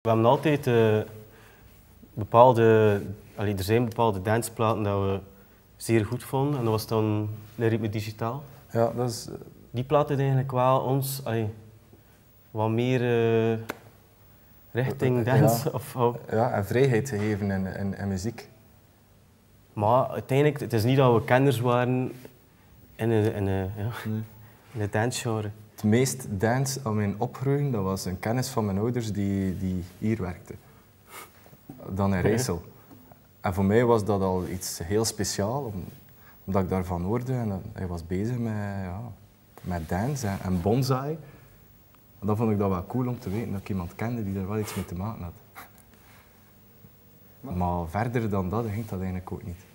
We hebben altijd er zijn bepaalde danceplaten dat we zeer goed vonden en dat was dan Le Rythme Digitaal. Ja, dat is... Die plaat heeft eigenlijk wel ons wat meer richting dance. Ja, en vrijheid gegeven in muziek. Maar uiteindelijk, het is niet dat we kenners waren in een dancegenre. Het meest dance aan mijn opgroeien, dat was een kennis van mijn ouders die hier werkte. Dan in Rijssel. En voor mij was dat al iets heel speciaals, omdat ik daarvan hoorde. En hij was bezig met dance en bonsai. En dan vond ik dat wel cool om te weten dat ik iemand kende die er wel iets mee te maken had. Maar verder dan dat ging dat eigenlijk ook niet.